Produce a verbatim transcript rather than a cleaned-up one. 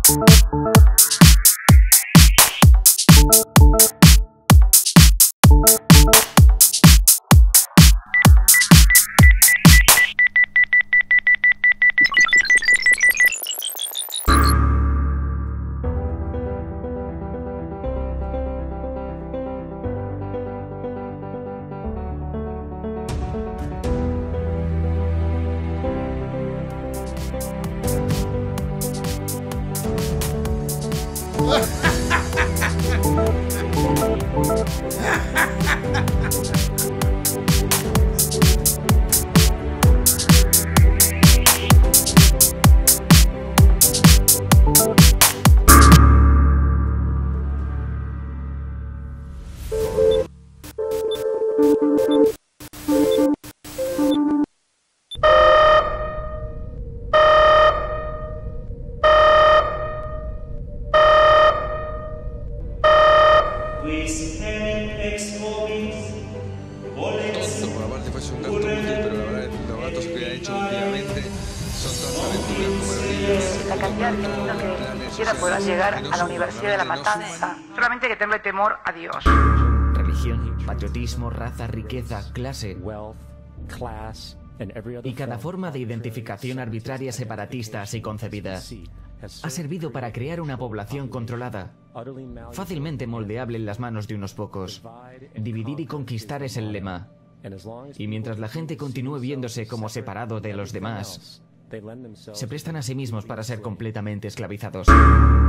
Solamente que tenerle temor a Dios. Religión, patriotismo, raza, riqueza, clase y cada forma de identificación arbitraria, separatista así concebida ha servido para crear una población controlada, fácilmente moldeable en las manos de unos pocos. Dividir y conquistar es el lema. Y mientras la gente continúe viéndose como separado de los demás, se prestan a sí mismos para ser completamente esclavizados.